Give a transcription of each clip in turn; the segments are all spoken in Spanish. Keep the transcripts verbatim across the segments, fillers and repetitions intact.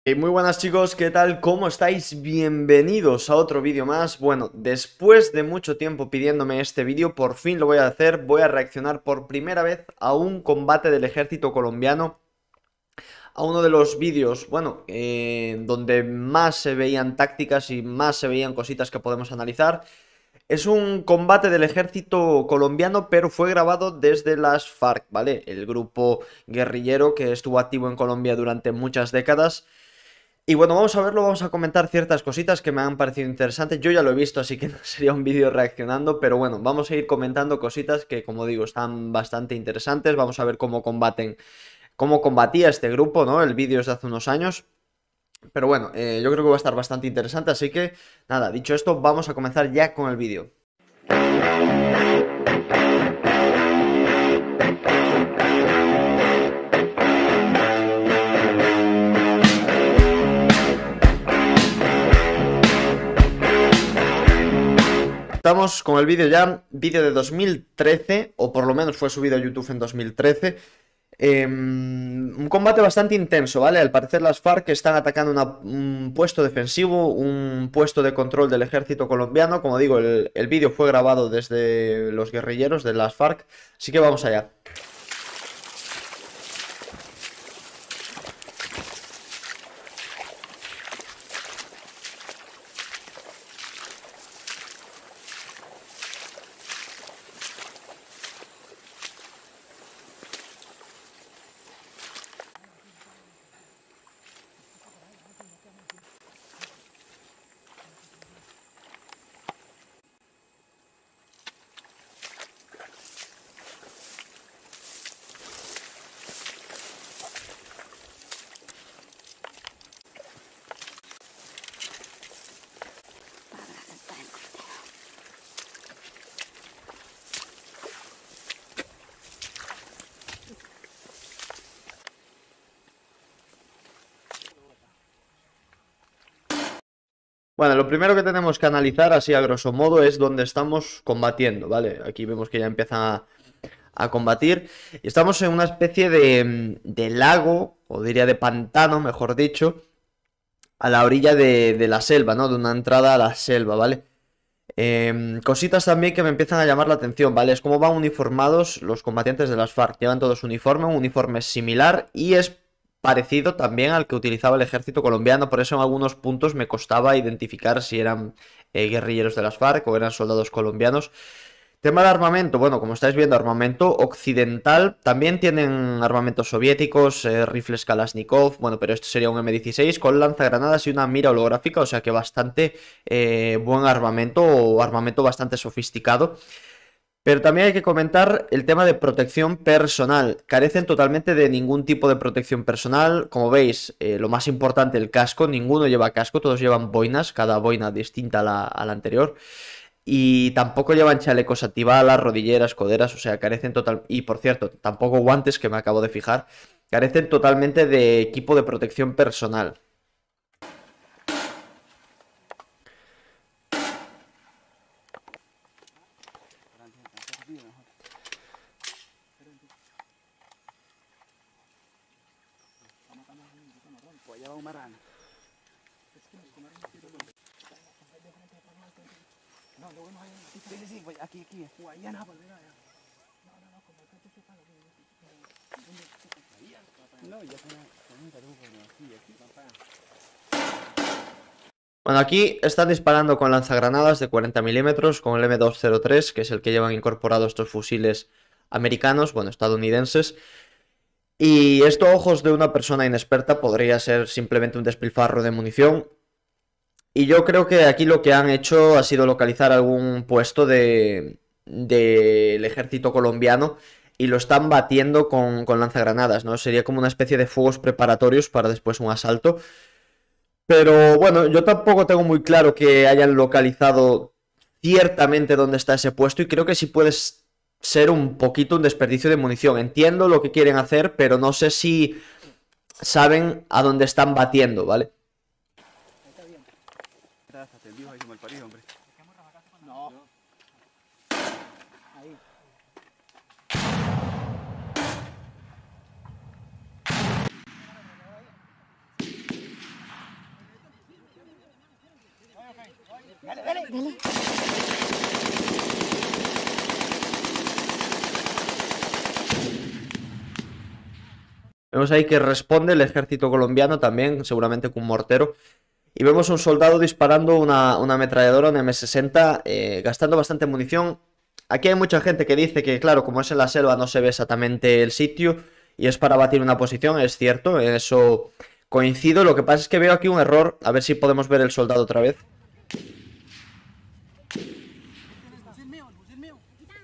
Hey, muy buenas chicos, ¿qué tal? ¿Cómo estáis? Bienvenidos a otro vídeo más. Bueno, después de mucho tiempo pidiéndome este vídeo, por fin lo voy a hacer. Voy a reaccionar por primera vez a un combate del ejército colombiano. A uno de los vídeos, bueno, eh, donde más se veían tácticas y más se veían cositas que podemos analizar. Es un combate del ejército colombiano, pero fue grabado desde las FARC, ¿vale? El grupo guerrillero que estuvo activo en Colombia durante muchas décadas. Y bueno, vamos a verlo, vamos a comentar ciertas cositas que me han parecido interesantes. Yo ya lo he visto, así que no sería un vídeo reaccionando, pero bueno, vamos a ir comentando cositas que, como digo, están bastante interesantes. Vamos a ver cómo combaten, cómo combatía este grupo, ¿no? El vídeo es de hace unos años. Pero bueno, eh, yo creo que va a estar bastante interesante, así que nada, dicho esto, vamos a comenzar ya con el vídeo. Estamos con el vídeo ya, vídeo de dos mil trece, o por lo menos fue subido a YouTube en dos mil trece. Eh, un combate bastante intenso, ¿vale? Al parecer las FARC están atacando una, un puesto defensivo, un puesto de control del ejército colombiano. Como digo, el, el vídeo fue grabado desde los guerrilleros de las FARC, así que vamos allá. Bueno, lo primero que tenemos que analizar, así a grosso modo, es dónde estamos combatiendo, ¿vale? Aquí vemos que ya empiezan a, a combatir. Y estamos en una especie de, de lago, o diría de pantano, mejor dicho, a la orilla de, de la selva, ¿no? De una entrada a la selva, ¿vale? Eh, cositas también que me empiezan a llamar la atención, ¿vale? Es cómo van uniformados los combatientes de las FARC. Llevan todos uniforme, un uniforme similar y es parecido también al que utilizaba el ejército colombiano. Por eso en algunos puntos me costaba identificar si eran eh, guerrilleros de las FARC o eran soldados colombianos. Tema de armamento, bueno, como estáis viendo, armamento occidental. También tienen armamentos soviéticos, eh, rifles Kalashnikov, bueno, pero esto sería un eme dieciséis con lanzagranadas y una mira holográfica, o sea que bastante eh, buen armamento o armamento bastante sofisticado. Pero también hay que comentar el tema de protección personal. Carecen totalmente de ningún tipo de protección personal. Como veis, eh, lo más importante, el casco. Ninguno lleva casco, todos llevan boinas, cada boina distinta a la, a la anterior. Y tampoco llevan chalecos antibalas, rodilleras, coderas, o sea, carecen total... Y por cierto, tampoco guantes, que me acabo de fijar. Carecen totalmente de equipo de protección personal. Aquí, aquí, Guayana, Bueno, aquí están disparando con lanzagranadas de cuarenta milímetros, con el eme doscientos tres, que es el que llevan incorporado estos fusiles americanos, bueno, estadounidenses. Y esto a ojos de una persona inexperta podría ser simplemente un despilfarro de munición. Y yo creo que aquí lo que han hecho ha sido localizar algún puesto de del ejército colombiano y lo están batiendo con, con lanzagranadas, ¿no? Sería como una especie de fuegos preparatorios para después un asalto. Pero bueno, yo tampoco tengo muy claro que hayan localizado ciertamente dónde está ese puesto y creo que sí puede ser un poquito un desperdicio de munición. Entiendo lo que quieren hacer, pero no sé si saben a dónde están batiendo, ¿vale? No. Ahí. Dale, dale. Dale. Vemos ahí que responde el ejército colombiano también, seguramente con un mortero. Y vemos un soldado disparando una, una ametralladora, una eme sesenta, eh, gastando bastante munición. Aquí hay mucha gente que dice que, claro, como es en la selva no se ve exactamente el sitio y es para batir una posición, es cierto, en eso coincido. Lo que pasa es que veo aquí un error, a ver si podemos ver el soldado otra vez. El fusil mío, el fusil mío.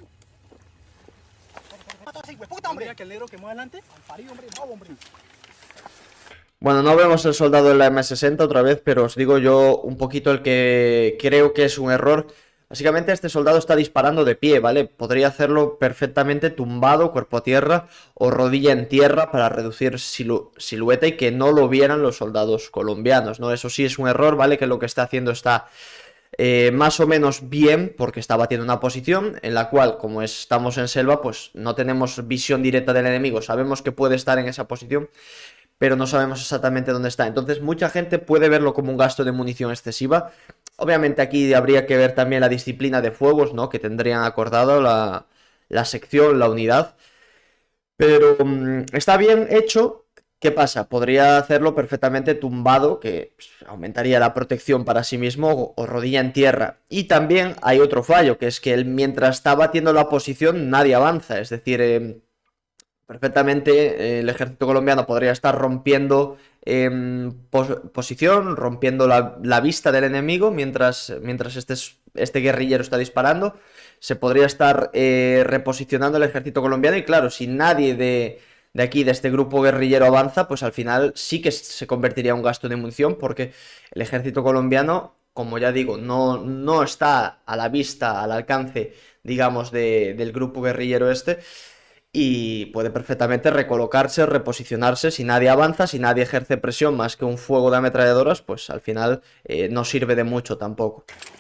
Mata a ese hijueputa, hombre. Mira que el negro que mueve adelante. Al parí, hombre, no, hombre. Bueno, no vemos el soldado en la eme sesenta otra vez, pero os digo yo un poquito el que creo que es un error. Básicamente este soldado está disparando de pie, ¿vale? Podría hacerlo perfectamente tumbado, cuerpo a tierra o rodilla en tierra para reducir silu silueta y que no lo vieran los soldados colombianos, ¿no? Eso sí es un error, ¿vale? Que lo que está haciendo está eh, más o menos bien porque está batiendo una posición en la cual, como estamos en selva, pues no tenemos visión directa del enemigo. Sabemos que puede estar en esa posición, pero no sabemos exactamente dónde está. Entonces mucha gente puede verlo como un gasto de munición excesiva. Obviamente aquí habría que ver también la disciplina de fuegos, ¿no? Que tendrían acordado la, la sección, la unidad. Pero mmm, está bien hecho. ¿Qué pasa? Podría hacerlo perfectamente tumbado, que pues, aumentaría la protección para sí mismo, o, o rodilla en tierra. Y también hay otro fallo, que es que él, mientras está batiendo la posición, nadie avanza. Es decir, eh, perfectamente eh, el ejército colombiano podría estar rompiendo eh, pos posición, rompiendo la, la, vista del enemigo mientras, mientras este, este guerrillero está disparando. Se podría estar eh, reposicionando el ejército colombiano y claro, si nadie de, de aquí, de este grupo guerrillero avanza, pues al final sí que se convertiría en un gasto de munición porque el ejército colombiano, como ya digo, no, no está a la vista, al alcance, digamos, de, del grupo guerrillero este. Y puede perfectamente recolocarse, reposicionarse. Si nadie avanza, si nadie ejerce presión más que un fuego de ametralladoras, pues al final eh, no sirve de mucho tampoco.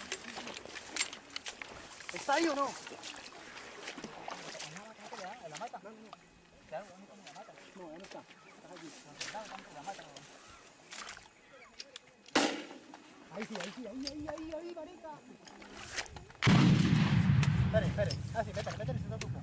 ¿Está ahí o no? Ahí sí, ahí sí, ahí, ahí, ahí, ahí, marica. Espere, espere. Ah, sí, métale, métale, si no tupo.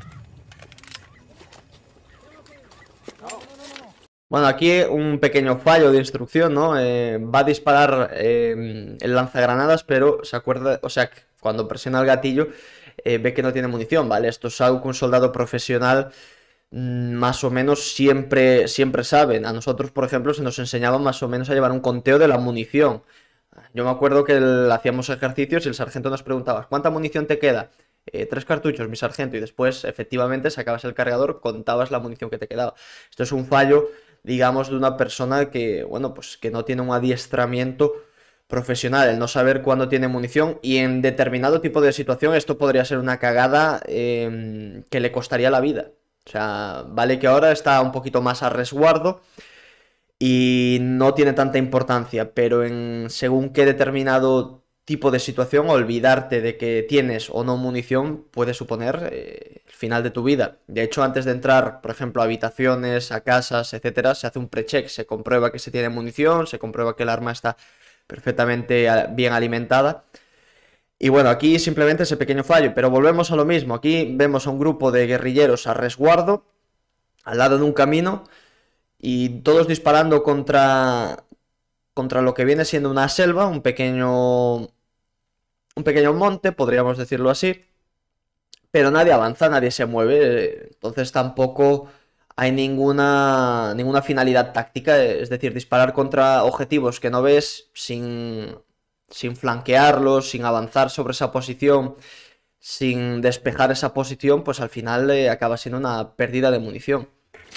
Bueno, aquí un pequeño fallo de instrucción, ¿no? Eh, va a disparar eh, el lanzagranadas, pero se acuerda, o sea, cuando presiona el gatillo eh, ve que no tiene munición, ¿vale? Esto es algo que un soldado profesional mmm, más o menos siempre, siempre saben. A nosotros, por ejemplo, se nos enseñaba más o menos a llevar un conteo de la munición. Yo me acuerdo que el, hacíamos ejercicios y el sargento nos preguntaba, ¿cuánta munición te queda? Eh, tres cartuchos, mi sargento, y después efectivamente sacabas el cargador, contabas la munición que te quedaba. Esto es un fallo, digamos, de una persona que, bueno, pues que no tiene un adiestramiento profesional, el no saber cuándo tiene munición y en determinado tipo de situación esto podría ser una cagada eh, que le costaría la vida. O sea, vale que ahora está un poquito más a resguardo y no tiene tanta importancia, pero en según qué determinado tipo de situación, olvidarte de que tienes o no munición puede suponer eh, el final de tu vida. De hecho, antes de entrar, por ejemplo, a habitaciones, a casas, etcétera, se hace un pre-check, se comprueba que se tiene munición, se comprueba que el arma está perfectamente bien alimentada. Y bueno, aquí simplemente ese pequeño fallo, pero volvemos a lo mismo. Aquí vemos a un grupo de guerrilleros a resguardo, al lado de un camino, y todos disparando contra, contra lo que viene siendo una selva, un pequeño, un pequeño monte, podríamos decirlo así, pero nadie avanza, nadie se mueve, entonces tampoco hay ninguna, ninguna finalidad táctica, es decir, disparar contra objetivos que no ves sin, sin flanquearlos, sin avanzar sobre esa posición, sin despejar esa posición, pues al final eh, acaba siendo una pérdida de munición.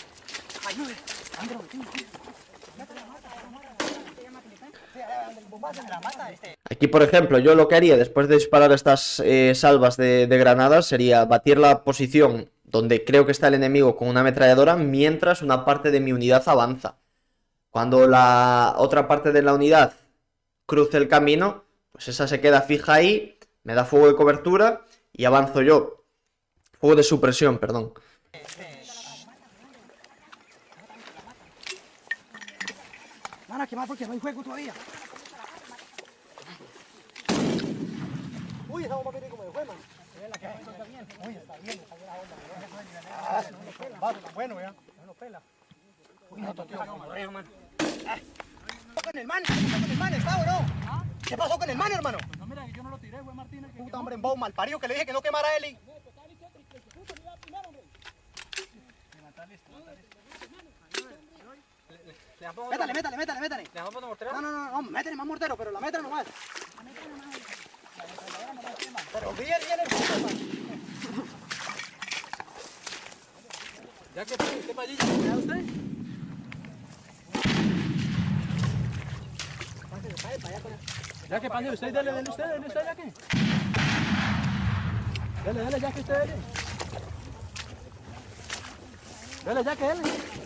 Aquí, por ejemplo, yo lo que haría después de disparar estas eh, salvas de, de granadas sería batir la posición donde creo que está el enemigo con una ametralladora mientras una parte de mi unidad avanza. Cuando la otra parte de la unidad cruce el camino, pues esa se queda fija ahí, me da fuego de cobertura y avanzo yo. Fuego de supresión, perdón. Van a quemar porque no hay fuego todavía. Uy, esa bomba viene como de fuego. La que está bien. Uy, está bien, está bien la bomba. Ah, no lo pela. Va, está bueno ya. No lo pela. Uy, no toqueo como reo, man. ¿Qué pasó con el man? ¿Qué pasó con el man? ¿Está o no? ¿Qué pasó con el man, hermano? No, mira, yo no lo tiré, güey, Martínez. Puta, hombre, en bobo malparido que le dije que no quemara a Eli. Métale, métale, métale, métale. ¿Le damos mortero? No, no, no, no, métele más mortero, pero la métele nomás. Pero bien, bien el puto, ya que usted para allí, ¿ya usted? Ya que pase usted, dele, dele usted, dele usted, ya que. Dele, dele, ya que usted, dele. Dele, ya que dele.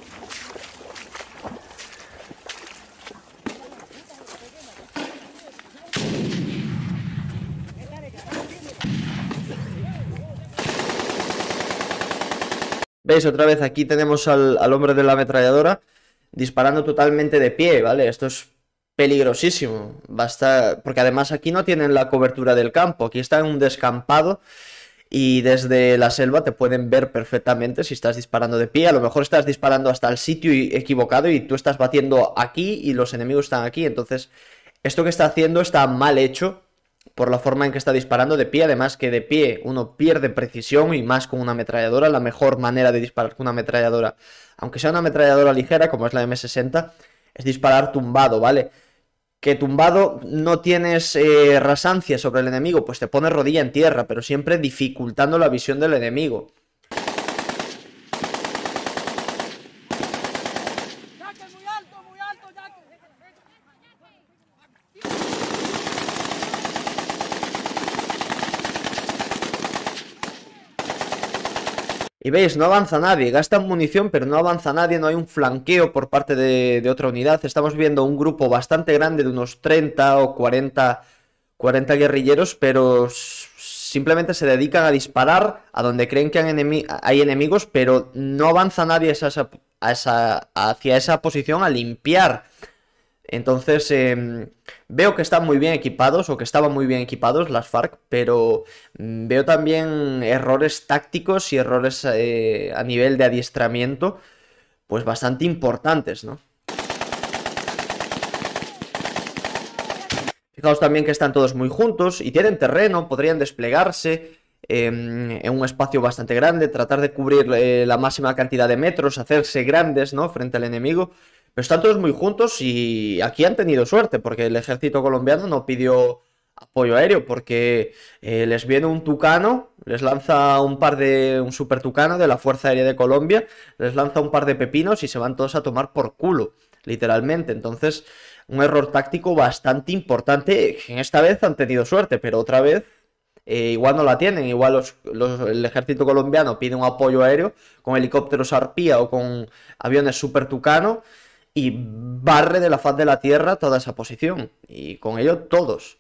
¿Veis? Otra vez aquí tenemos al, al hombre de la ametralladora disparando totalmente de pie, ¿vale? Esto es peligrosísimo. Basta... Porque además aquí no tienen la cobertura del campo. Aquí está en un descampado y desde la selva te pueden ver perfectamente si estás disparando de pie. A lo mejor estás disparando hasta el sitio equivocado y tú estás batiendo aquí y los enemigos están aquí. Entonces, esto que está haciendo está mal hecho por la forma en que está disparando de pie. Además que de pie uno pierde precisión y más con una ametralladora. La mejor manera de disparar con una ametralladora, aunque sea una ametralladora ligera como es la eme sesenta, es disparar tumbado, ¿vale? Que tumbado no tienes eh, rasancia sobre el enemigo, pues te pones rodilla en tierra, pero siempre dificultando la visión del enemigo. Y veis, no avanza nadie, gastan munición pero no avanza nadie, no hay un flanqueo por parte de, de otra unidad. Estamos viendo un grupo bastante grande de unos treinta o cuarenta, cuarenta guerrilleros, pero simplemente se dedican a disparar a donde creen que hay, enemi hay enemigos, pero no avanza nadie a esa, a esa, hacia esa posición a limpiar. Entonces eh, veo que están muy bien equipados o que estaban muy bien equipados las FARC, pero mm, veo también errores tácticos y errores eh, a nivel de adiestramiento pues bastante importantes, ¿no? Fijaos también que están todos muy juntos y tienen terreno, podrían desplegarse eh, en un espacio bastante grande, tratar de cubrir eh, la máxima cantidad de metros, hacerse grandes, ¿no?, frente al enemigo. Pero están todos muy juntos y aquí han tenido suerte porque el ejército colombiano no pidió apoyo aéreo porque eh, les viene un tucano, les lanza un par de... un super tucano de la Fuerza Aérea de Colombia, les lanza un par de pepinos y se van todos a tomar por culo, literalmente. Entonces, un error táctico bastante importante. En esta vez han tenido suerte, pero otra vez eh, igual no la tienen. Igual los, los, el ejército colombiano pide un apoyo aéreo con helicópteros Arpía o con aviones super tucano y barre de la faz de la tierra toda esa posición. Y con ello todos.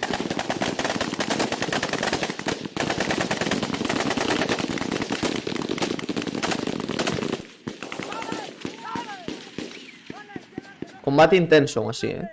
Combate intenso aún así, ¿eh?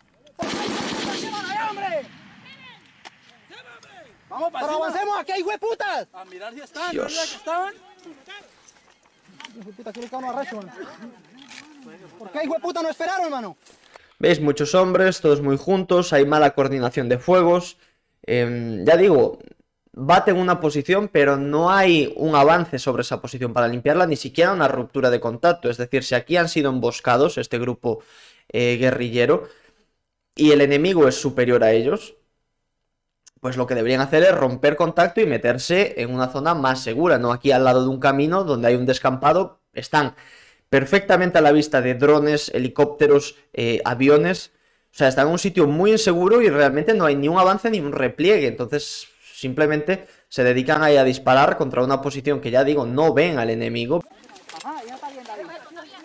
Vamos, pero avancemos aquí, hijo de putas. A mirar si están, Dios. ¿verdad que estaban? Hijo de puta, aquí le cago arrecho, man. ¿Por qué, hijo de puta, no esperaron, hermano? ¿Veis? Muchos hombres, todos muy juntos, hay mala coordinación de fuegos. Eh, ya digo, baten una posición, pero no hay un avance sobre esa posición para limpiarla, ni siquiera una ruptura de contacto. Es decir, si aquí han sido emboscados, este grupo eh, guerrillero, y el enemigo es superior a ellos, pues lo que deberían hacer es romper contacto y meterse en una zona más segura, no aquí al lado de un camino donde hay un descampado. Están perfectamente a la vista de drones, helicópteros, eh, aviones. O sea, están en un sitio muy inseguro y realmente no hay ni un avance ni un repliegue. Entonces, simplemente se dedican ahí a disparar contra una posición que, ya digo, no ven al enemigo. Ajá, ya está bien, David.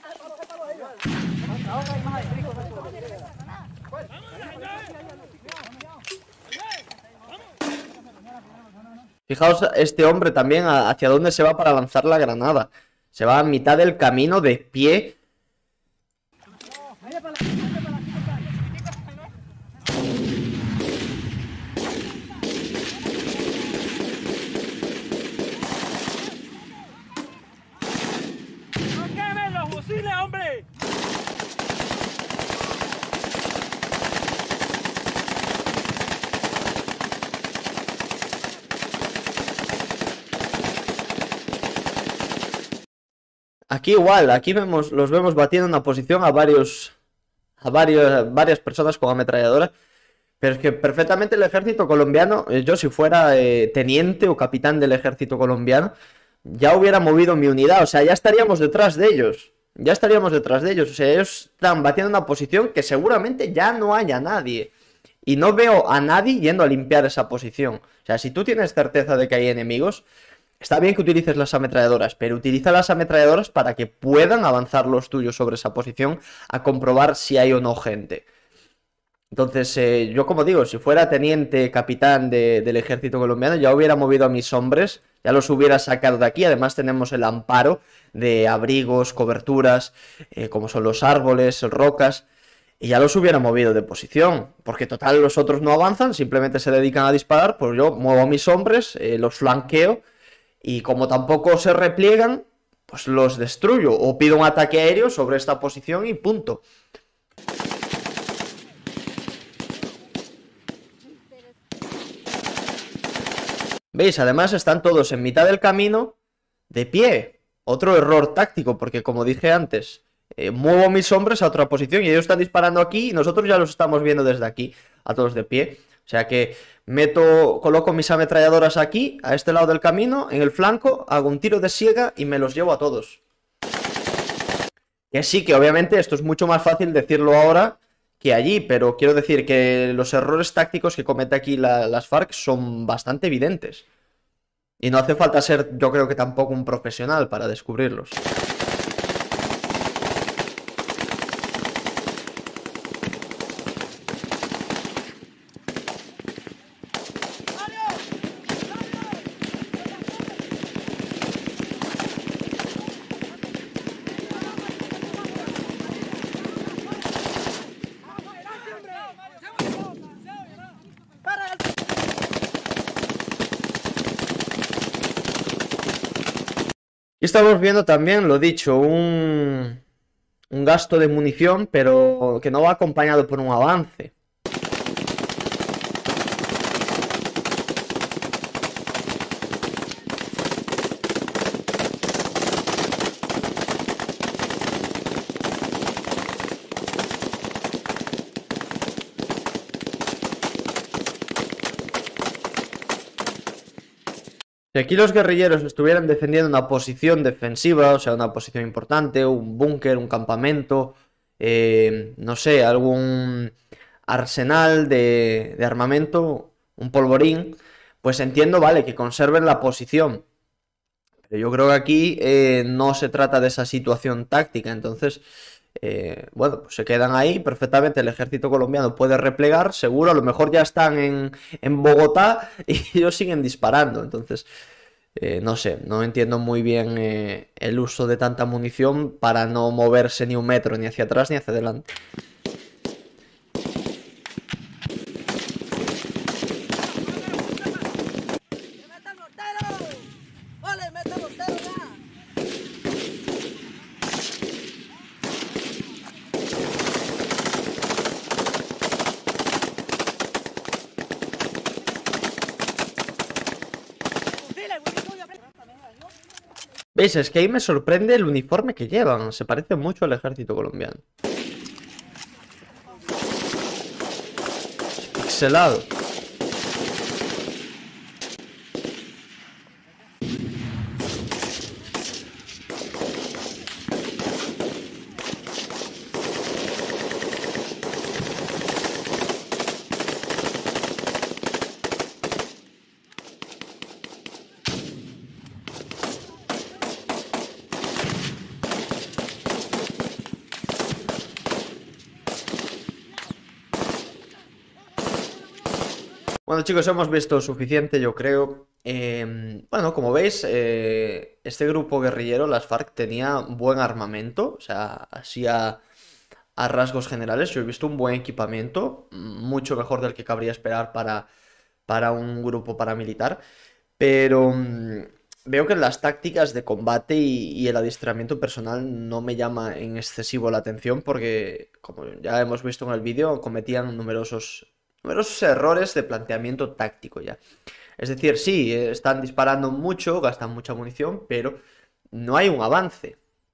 Fijaos este hombre también hacia dónde se va para lanzar la granada. Se va a mitad del camino de pie. Aquí igual, aquí vemos, los vemos batiendo una posición a varios, a varios, varias personas con ametralladora. Pero es que perfectamente el ejército colombiano, eh, yo si fuera eh, teniente o capitán del ejército colombiano, ya hubiera movido mi unidad, o sea, ya estaríamos detrás de ellos. Ya estaríamos detrás de ellos, o sea, ellos están batiendo una posición que seguramente ya no haya nadie. Y no veo a nadie yendo a limpiar esa posición. O sea, si tú tienes certeza de que hay enemigos, está bien que utilices las ametralladoras, pero utiliza las ametralladoras para que puedan avanzar los tuyos sobre esa posición a comprobar si hay o no gente. Entonces, eh, yo como digo, si fuera teniente, capitán de, del ejército colombiano, ya hubiera movido a mis hombres, ya los hubiera sacado de aquí. Además tenemos el amparo de abrigos, coberturas, eh, como son los árboles, rocas, y ya los hubiera movido de posición, porque total los otros no avanzan, simplemente se dedican a disparar, pues yo muevo a mis hombres, eh, los flanqueo, y como tampoco se repliegan, pues los destruyo, o pido un ataque aéreo sobre esta posición y punto. ¿Veis? Además están todos en mitad del camino, de pie. Otro error táctico, porque como dije antes, eh, muevo mis hombres a otra posición y ellos están disparando aquí y nosotros ya los estamos viendo desde aquí, a todos de pie. O sea que meto, coloco mis ametralladoras aquí, a este lado del camino, en el flanco, hago un tiro de siega y me los llevo a todos. Que sí, que obviamente esto es mucho más fácil decirlo ahora que allí, pero quiero decir que los errores tácticos que comete aquí la, las FARC son bastante evidentes. Y no hace falta ser, yo creo que tampoco un profesional para descubrirlos. Y estamos viendo también, lo dicho, un, un gasto de munición, pero que no va acompañado por un avance. Si aquí los guerrilleros estuvieran defendiendo una posición defensiva, o sea, una posición importante, un búnker, un campamento, eh, no sé, algún arsenal de, de armamento, un polvorín, pues entiendo, vale, que conserven la posición. Pero yo creo que aquí eh, no se trata de esa situación táctica, entonces, eh, bueno, pues se quedan ahí perfectamente. El ejército colombiano puede replegar, seguro, a lo mejor ya están en, en Bogotá y ellos siguen disparando, entonces, eh, no sé, no entiendo muy bien eh, el uso de tanta munición para no moverse ni un metro, ni hacia atrás ni hacia adelante. ¿Veis? Es que ahí me sorprende el uniforme que llevan. Se parece mucho al ejército colombiano. Es pixelado. Bueno, chicos, hemos visto suficiente, yo creo. Eh, bueno, como veis, eh, este grupo guerrillero, las FARC, tenía buen armamento. O sea, así a, a rasgos generales, yo he visto un buen equipamiento, mucho mejor del que cabría esperar para, para un grupo paramilitar. Pero mm, veo que las tácticas de combate y, y el adiestramiento personal no me llama en excesivo la atención porque, como ya hemos visto en el vídeo, cometían numerosos numerosos errores de planteamiento táctico ya. Es decir, sí, están disparando mucho, gastan mucha munición, pero no hay un avance.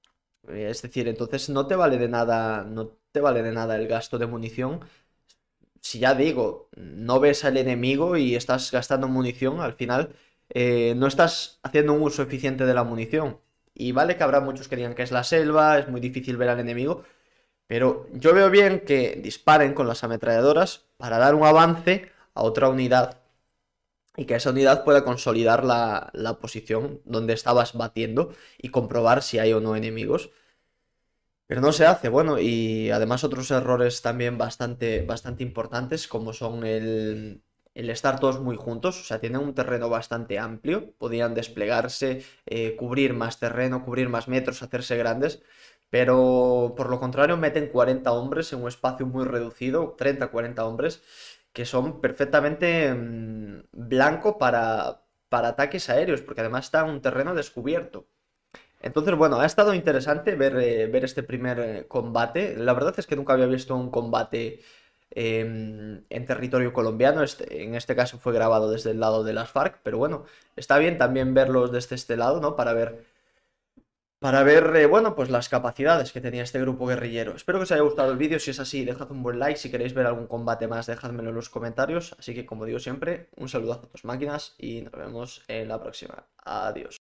Eh, Es decir, entonces no te vale de nada, no te vale de nada el gasto de munición. Si ya digo, no ves al enemigo y estás gastando munición, al final eh, no estás haciendo un uso eficiente de la munición. Y vale que habrá muchos que digan que es la selva, es muy difícil ver al enemigo, pero yo veo bien que disparen con las ametralladoras para dar un avance a otra unidad y que esa unidad pueda consolidar la, la posición donde estabas batiendo y comprobar si hay o no enemigos. Pero no se hace, bueno, y además otros errores también bastante, bastante importantes, como son el, el estar todos muy juntos, o sea, tienen un terreno bastante amplio, podían desplegarse, eh, cubrir más terreno, cubrir más metros, hacerse grandes, pero por lo contrario meten cuarenta hombres en un espacio muy reducido, treinta cuarenta hombres, que son perfectamente mm, blanco para, para ataques aéreos, porque además está en un terreno descubierto. Entonces, bueno, ha estado interesante ver, eh, ver este primer eh, combate. La verdad es que nunca había visto un combate em, en territorio colombiano. Este, en este caso fue grabado desde el lado de las FARC, pero bueno, está bien también verlos desde este lado, ¿no? Para ver, para ver, eh, bueno, pues las capacidades que tenía este grupo guerrillero. Espero que os haya gustado el vídeo. Si es así, dejad un buen like. Si queréis ver algún combate más, dejádmelo en los comentarios. Así que, como digo siempre, un saludazo a tus máquinas y nos vemos en la próxima. Adiós.